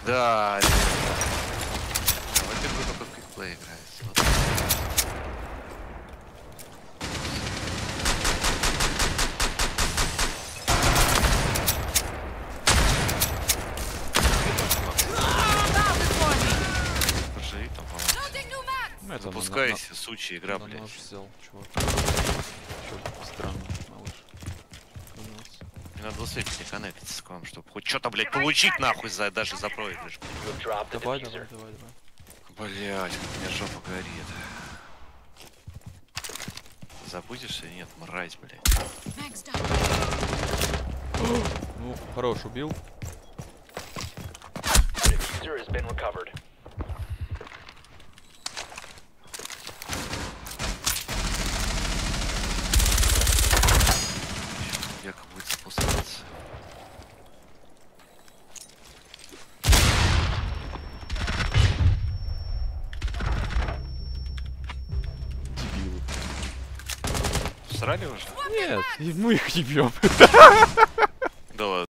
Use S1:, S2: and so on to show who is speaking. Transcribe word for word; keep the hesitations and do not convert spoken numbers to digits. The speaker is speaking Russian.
S1: Да, ребята. Вот это только в квикплей играется. Вот. Поживи там, по-моему. Запускайся, сучья игра,
S2: на
S1: блядь.
S2: нож взял, чувак. Чё, странно, малыш.
S1: Мне надо успеть коннектиться к вам, чтобы хоть что-то, блядь, получить нахуй за, даже за проигрыш.
S2: Давай, давай, давай, давай.
S1: Блядь, как у меня жопа горит. Забудешься или нет, мразь, блядь.
S2: Ну, хорош, убил.
S1: Века будет спускаться.
S2: Дебилы.
S1: Срали уже?
S2: Нет, мы их не бьем.
S1: Да ладно.